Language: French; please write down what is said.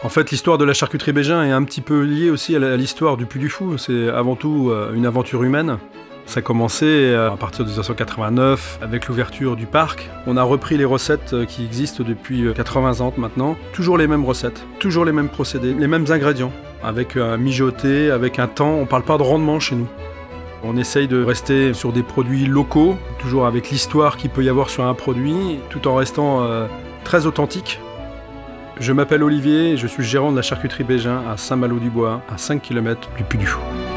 En fait, l'histoire de la charcuterie Bégin est un petit peu liée aussi à l'histoire du Puy du Fou. C'est avant tout une aventure humaine. Ça a commencé à partir de 1989 avec l'ouverture du parc. On a repris les recettes qui existent depuis 80 ans maintenant. Toujours les mêmes recettes, toujours les mêmes procédés, les mêmes ingrédients. Avec un mijoté, avec un temps, on ne parle pas de rendement chez nous. On essaye de rester sur des produits locaux, toujours avec l'histoire qu'il peut y avoir sur un produit, tout en restant très authentique. Je m'appelle Olivier et je suis gérant de la charcuterie Bégin à Saint-Malo-du-Bois, à 5 km du Puy du Fou.